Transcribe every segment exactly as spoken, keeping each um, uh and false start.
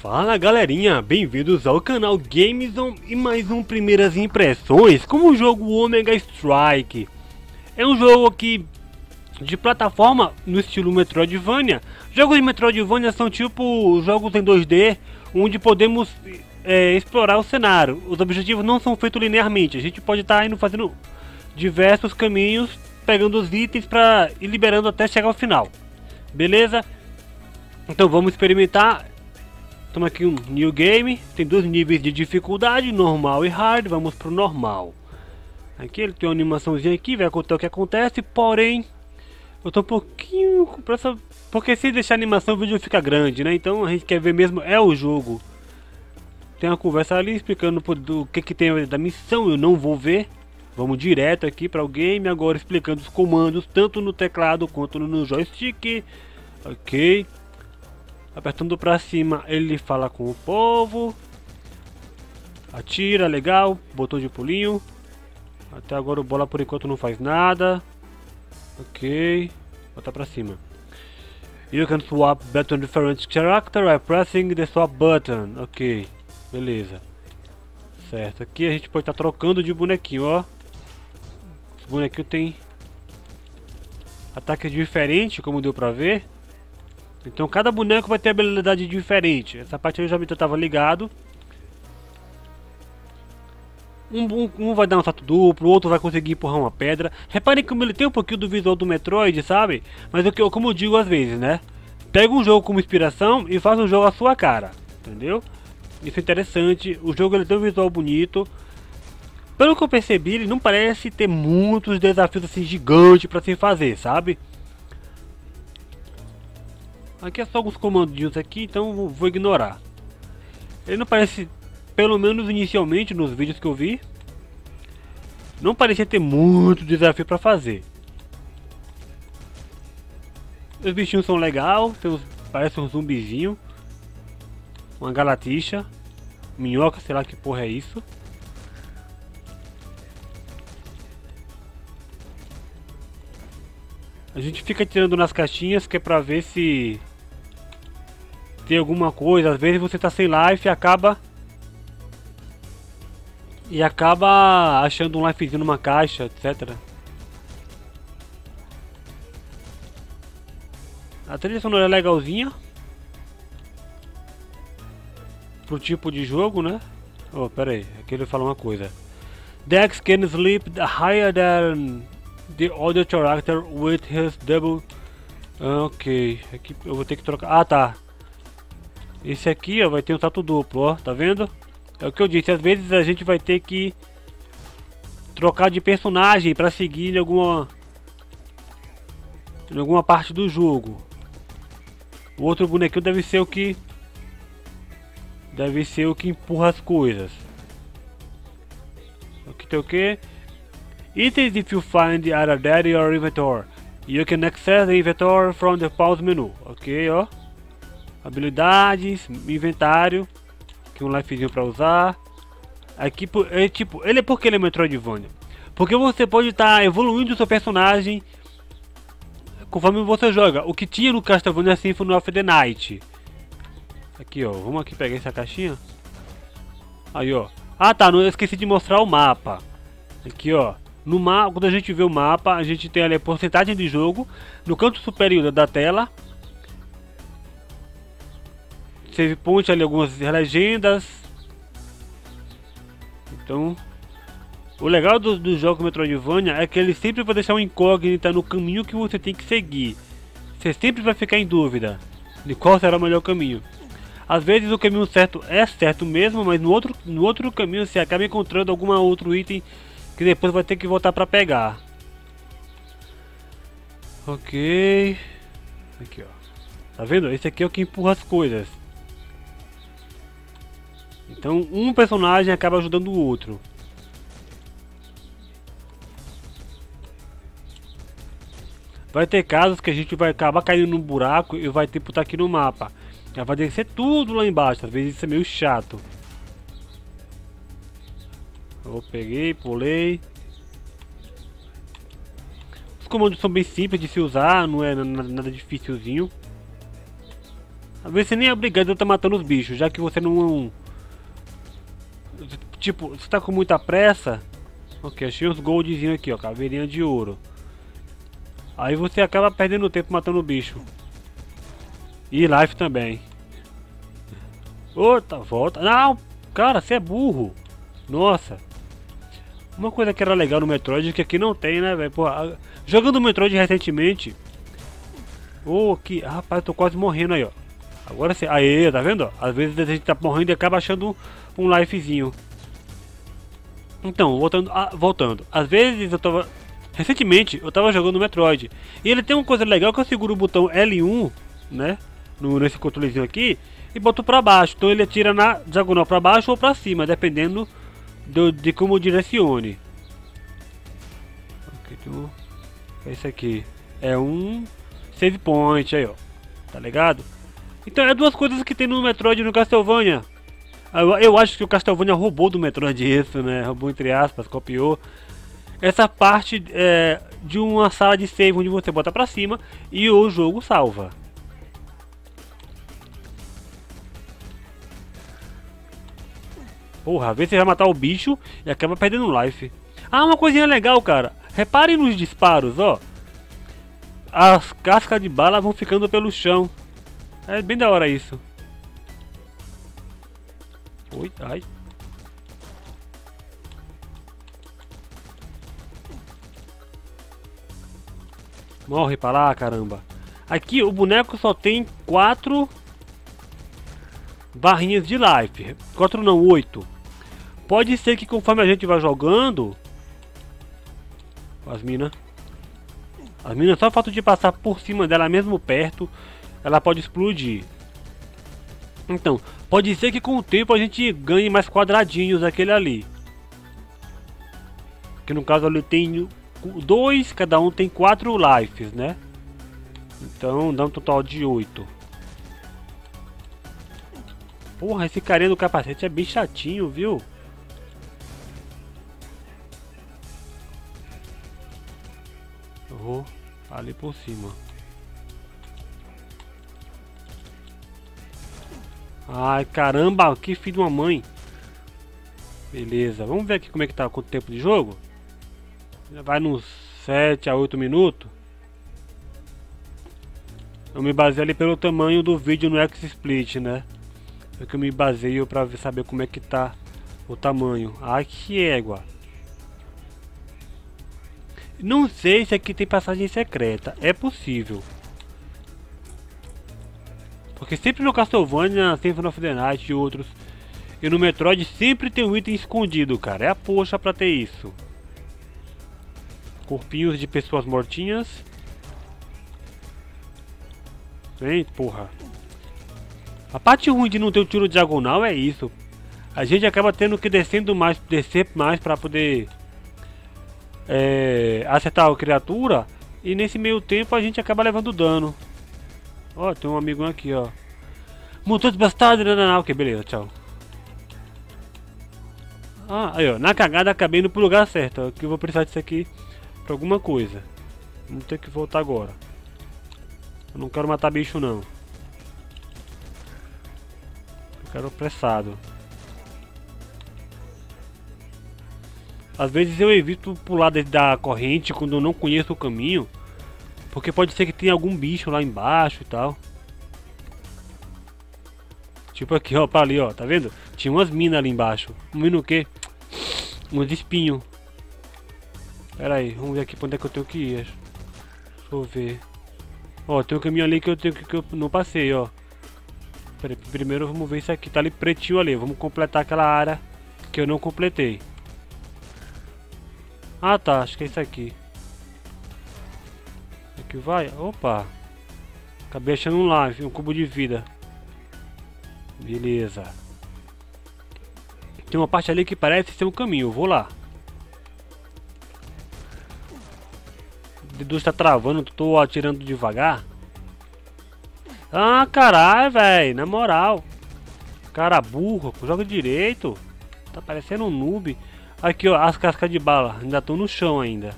Fala galerinha, bem-vindos ao canal Gamezone e mais um Primeiras Impressões com o jogo Omega Strike. É um jogo aqui de plataforma no estilo Metroidvania. Jogos de Metroidvania são tipo jogos em dois D, onde podemos é, explorar o cenário. Os objetivos não são feitos linearmente, a gente pode estar indo fazendo diversos caminhos, pegando os itens para ir liberando até chegar ao final. Beleza? Então vamos experimentar. Toma aqui um New Game, tem dois níveis de dificuldade, normal e hard, vamos pro normal. Aqui ele tem uma animaçãozinha aqui, vai acontecer o que acontece, porém eu tô um pouquinho com pressa, porque se deixar a animação o vídeo fica grande, né? Então a gente quer ver mesmo é o jogo. Tem uma conversa ali explicando do que que tem da missão, eu não vou ver. Vamos direto aqui para o game, agora explicando os comandos, tanto no teclado quanto no joystick. Ok. Apertando pra cima ele fala com o povo. Atira, legal. Botão de pulinho. Até agora o bola por enquanto não faz nada. Ok. Bota pra cima. You can swap between different character by pressing the swap button. Ok. Beleza. Certo. Aqui a gente pode estar trocando de bonequinho, ó. Esse bonequinho tem ataque diferente, como deu pra ver. Então cada boneco vai ter habilidade diferente. Essa parte eu já me estava ligado. Um, um, um vai dar um salto duplo, o outro vai conseguir empurrar uma pedra. Reparem como ele tem um pouquinho do visual do Metroid, sabe? Mas o que eu, como eu digo às vezes, né? Pega um jogo como inspiração e faz um jogo à sua cara, entendeu? Isso é interessante. O jogo ele tem um visual bonito. Pelo que eu percebi, ele não parece ter muitos desafios assim gigantes para se fazer, sabe? Aqui é só alguns comandinhos aqui, então vou ignorar. Ele não parece, pelo menos inicialmente nos vídeos que eu vi, não parecia ter muito desafio para fazer. Os bichinhos são legais, tem uns, parece um zumbizinho, uma galatixa, minhoca, sei lá que porra é isso. A gente fica tirando nas caixinhas que é pra ver se tem alguma coisa. Às vezes você tá sem life e acaba E acaba achando um lifezinho numa caixa, etcétera. A trilha sonora é legalzinha pro tipo de jogo, né? Oh, pera aí, aqui ele fala uma coisa. Dex can sleep higher than the other character with his double. Ok, aqui eu vou ter que trocar. Ah, tá. Esse aqui, ó, vai ter um salto duplo, ó, tá vendo? É o que eu disse, às vezes a gente vai ter que trocar de personagem para seguir em alguma em alguma parte do jogo. O outro bonequinho deve ser o que deve ser o que empurra as coisas. Aqui tem o que? Itens if you find are dead in your inventory. You can access the inventory from the pause menu. Ok, ó. Habilidades, inventário. Aqui um lifezinho pra usar. Aqui é tipo, ele é porque ele é Metroidvania. Porque você pode estar tá evoluindo o seu personagem conforme você joga. O que tinha no Castlevania Symphony of the Night. Aqui, ó. Vamos aqui pegar essa caixinha. Aí, ó. Ah, tá. Não, eu esqueci de mostrar o mapa. Aqui, ó. No mapa, quando a gente vê o mapa, a gente tem ali a porcentagem de jogo no canto superior da tela. Save point ali, algumas legendas. Então, o legal do, do jogo Metroidvania é que ele sempre vai deixar uma incógnita no caminho que você tem que seguir. Você sempre vai ficar em dúvida de qual será o melhor caminho. Às vezes o caminho certo é certo mesmo, mas no outro, no outro caminho você acaba encontrando algum outro item que depois vai ter que voltar para pegar. Ok. Aqui, ó. Tá vendo? Esse aqui é o que empurra as coisas. Então um personagem acaba ajudando o outro. Vai ter casos que a gente vai acabar caindo num buraco e vai ter que botar aqui no mapa. Já vai descer tudo lá embaixo, às vezes isso é meio chato. Eu peguei, pulei. Os comandos são bem simples de se usar, não é nada dificilzinho. Às vezes você nem é obrigado a estar matando os bichos, já que você não... Tipo, você tá com muita pressa. Ok, achei os goldzinhos aqui, ó, caveirinha de ouro. Aí você acaba perdendo tempo matando o bicho. E life também. Outra, volta. Não, cara, você é burro. Nossa. Uma coisa que era legal no Metroid que aqui não tem, né, velho? Jogando o Metroid recentemente. Oh, que... Rapaz, eu tô quase morrendo aí, ó. Agora sim. Aê, tá vendo? Às vezes a gente tá morrendo e acaba achando um lifezinho. Então, voltando, ah, voltando. Às vezes eu tava... Recentemente eu tava jogando Metroid. E ele tem uma coisa legal que eu seguro o botão L um, né? No, nesse controlezinho aqui. E boto pra baixo. Então ele atira na diagonal pra baixo ou pra cima. Dependendo do, de como eu direcione. Esse aqui é um save point aí, ó. Tá ligado? Então é duas coisas que tem no Metroid e no Castlevania. Eu, eu acho que o Castlevania roubou do Metroid isso, né? Roubou entre aspas, copiou. Essa parte é, de uma sala de save onde você bota pra cima e o jogo salva. Porra, às vezes você vai matar o bicho e acaba perdendo life. Ah, uma coisinha legal, cara. Reparem nos disparos, ó. As cascas de bala vão ficando pelo chão. É bem da hora isso. Oi, ai. Morre pra lá, caramba. Aqui o boneco só tem quatro barrinhas de life. Quatro não, oito. Pode ser que conforme a gente vai jogando... As minas. As minas, só o fato de passar por cima dela mesmo perto, ela pode explodir. Então, pode ser que com o tempo a gente ganhe mais quadradinhos daquele ali. Que no caso ali tem dois, cada um tem quatro lives, né? Então dá um total de oito. Porra, esse carinha do capacete é bem chatinho, viu? Eu vou ali por cima. Ai, caramba, que filho de uma mãe. Beleza, vamos ver aqui como é que tá com o tempo de jogo. Já vai nos sete a oito minutos. Eu me baseio ali pelo tamanho do vídeo no X-Split, né? É que eu me baseio pra saber como é que tá o tamanho. Ai, que égua. Não sei se aqui tem passagem secreta. É possível. Porque sempre no Castlevania, Symphony of the Night e outros, e no Metroid sempre tem um item escondido, cara. É a poxa pra ter isso. Corpinhos de pessoas mortinhas. Vem, porra. A parte ruim de não ter o tiro diagonal é isso. A gente acaba tendo que descendo mais, descer mais pra poder é, acertar a criatura. E nesse meio tempo a gente acaba levando dano. Ó, tem um amigo aqui, ó. Montou bastardo, não, não, não. Ok, beleza, tchau. Ah, aí, ó. Na cagada acabei indo pro lugar certo. Ó, que eu vou precisar disso aqui pra alguma coisa. Vamos ter que voltar agora. Eu não quero matar bicho, não. Eu quero apressado. Às vezes eu evito pular da corrente quando eu não conheço o caminho. Porque pode ser que tenha algum bicho lá embaixo e tal. Tipo aqui, ó, pra ali, ó, tá vendo? Tinha umas minas ali embaixo. Um mina o quê? Uns espinhos. Pera aí, vamos ver aqui pra onde é que eu tenho que ir. Deixa eu ver. Ó, tem um caminho ali que eu tenho que, que eu não passei, ó. Pera aí, primeiro vamos ver isso aqui. Tá ali pretinho ali. Vamos completar aquela área que eu não completei. Ah, tá. Acho que é isso aqui. Aqui vai. Opa. Acabei achando um live, um cubo de vida. Beleza. Tem uma parte ali que parece ser um caminho. Eu vou lá. O dedo está travando. Tô atirando devagar. Ah, caralho, velho. Na moral. Cara burro. Joga direito. Tá parecendo um noob. Aqui, ó. As cascas de bala. Ainda estão no chão ainda.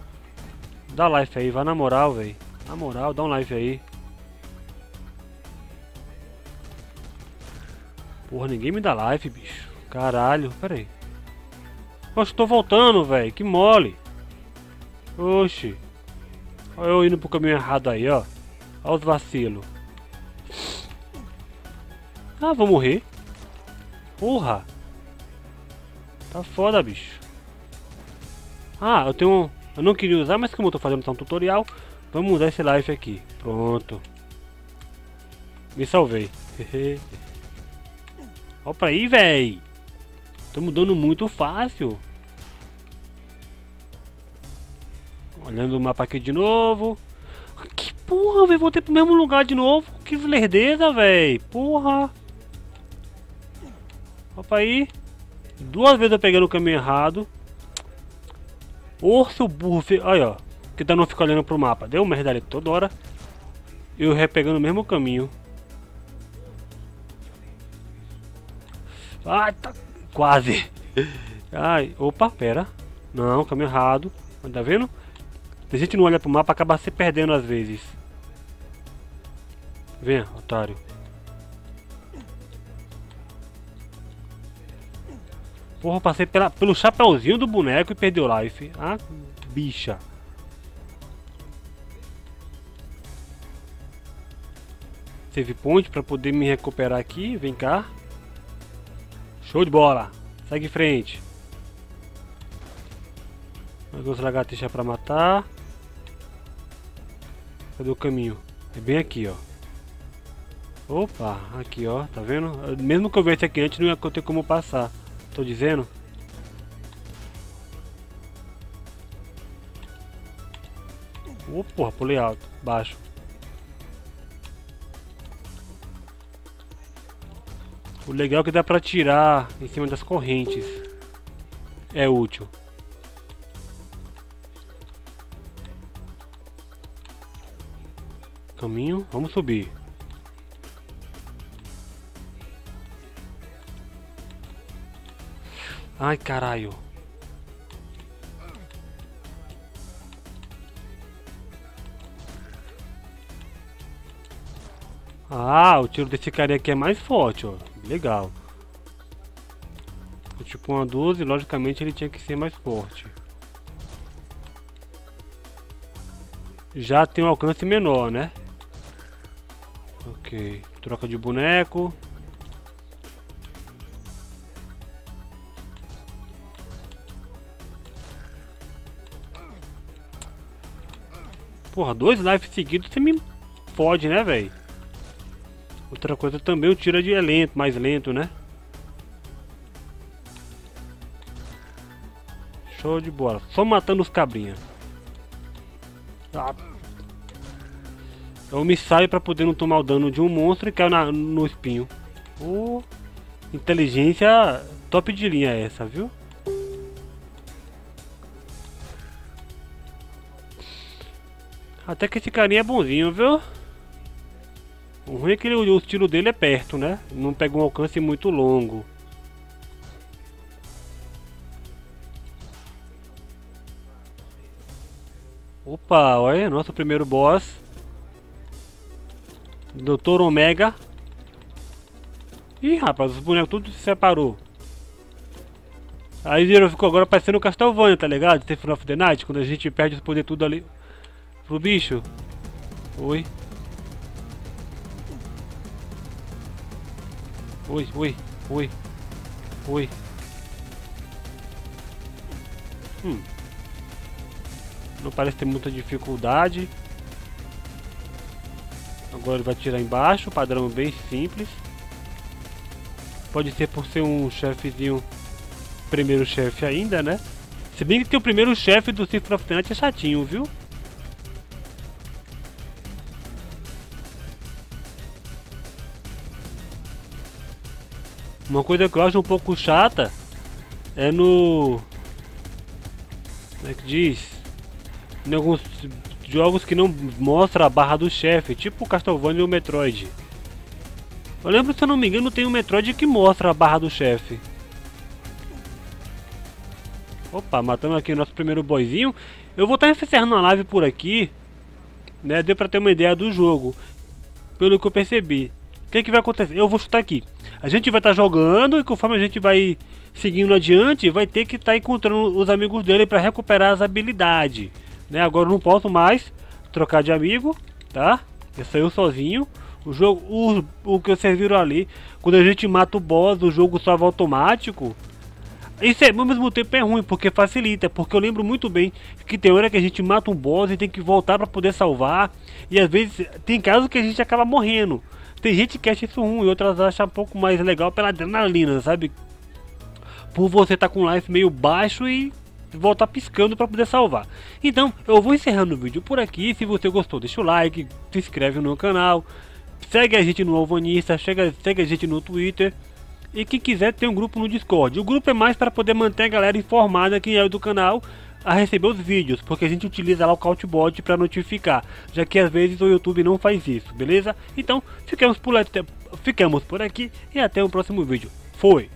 Dá life aí. Vai na moral, velho. Na moral, dá um life aí. Porra, ninguém me dá life, bicho. Caralho, pera aí. Oxe, tô voltando, velho. Que mole. Oxi. Olha eu indo pro caminho errado aí, ó. Olha os vacilos. Ah, vou morrer. Porra. Tá foda, bicho. Ah, eu tenho um... Eu não queria usar, mas como eu tô fazendo só um tutorial, vamos usar esse life aqui. Pronto. Me salvei. Olha pra aí, véi. Tô mudando muito fácil. Olhando o mapa aqui de novo. Que porra, velho. Voltei pro mesmo lugar de novo. Que lerdeza, velho. Porra. Opa aí. Duas vezes eu peguei no caminho errado. Urso burro. Olha, ó. Que dá não ficar olhando pro mapa. Deu merda ali toda hora. Eu repegando o mesmo caminho. Ai, tá. Quase. Ai, opa, pera. Não, caminho errado. Tá vendo? Se a gente não olha pro mapa, acaba se perdendo às vezes. Venha, otário. Porra, eu passei pela, pelo chapéuzinho do boneco e perdi o life. Ah, bicha. Save point pra poder me recuperar aqui. Vem cá. Show de bola. Segue em frente. Alguns lagartixas pra matar. Cadê o caminho? É bem aqui, ó. Opa, aqui, ó. Tá vendo? Mesmo que eu viesse aqui antes, não ia ter como passar. Tô dizendo. Ô, porra, pulei alto. Baixo. O legal é que dá pra tirar em cima das correntes. É útil. Caminho, vamos subir. Ai, caralho. Ah, o tiro desse cara aqui é mais forte, ó. Legal. O tipo uma doze, logicamente ele tinha que ser mais forte. Já tem um alcance menor, né? Ok. Troca de boneco. Porra, dois lives seguidos você me fode, né, velho? Outra coisa também, o tiro de é lento, mais lento, né? Show de bola. Só matando os cabrinhas. Ah. Eu me saio pra poder não tomar o dano de um monstro e caio na, no espinho. Oh, inteligência top de linha essa, viu? Até que esse carinha é bonzinho, viu? O ruim é que ele, o estilo dele é perto, né? Não pega um alcance muito longo. Opa, olha, nosso primeiro boss. doutor Omega. Ih, rapaz, os bonecos tudo se separou. Aí Zero ficou agora parecendo o Castlevania, tá ligado? Symphony of the Night, quando a gente perde os poderes tudo ali pro bicho. Oi. Oi, oi, oi, oi. Hum. Não parece ter muita dificuldade. Agora ele vai tirar embaixo, padrão bem simples. Pode ser por ser um chefezinho, primeiro chefe ainda, né? Se bem que o primeiro chefe do Symphony of the Night é chatinho, viu? Uma coisa que eu acho um pouco chata é no... Como é que diz? Em alguns jogos que não mostra a barra do chefe, tipo o Castlevania e o Metroid. Eu lembro, se eu não me engano, tem um Metroid que mostra a barra do chefe. Opa, matamos aqui o nosso primeiro boyzinho. Eu vou estar encerrando a live por aqui, né? Deu pra ter uma ideia do jogo, pelo que eu percebi. o que, que vai acontecer? Eu vou chutar aqui. A gente vai estar tá jogando e conforme a gente vai seguindo adiante, vai ter que estar tá encontrando os amigos dele para recuperar as habilidades. Né? Agora eu não posso mais trocar de amigo, tá? Eu sou sozinho. O jogo, o, o que vocês viram ali, quando a gente mata o boss, o jogo salva automático. Isso é, ao mesmo tempo é ruim, porque facilita, porque eu lembro muito bem que tem hora que a gente mata um boss e tem que voltar para poder salvar. E às vezes tem casos que a gente acaba morrendo. Tem gente que acha isso ruim e outras acham um pouco mais legal pela adrenalina, sabe? Por você estar tá com o life meio baixo e voltar piscando para poder salvar. Então eu vou encerrando o vídeo por aqui. Se você gostou, deixa o like, se inscreve no canal, segue a gente no Alvanista, segue, segue a gente no Twitter. E quem quiser tem um grupo no Discord. O grupo é mais para poder manter a galera informada que é do canal a receber os vídeos, porque a gente utiliza lá o Couchbot para notificar, já que às vezes o YouTube não faz isso, beleza? Então ficamos por, ficamos por aqui e até o próximo vídeo. Foi!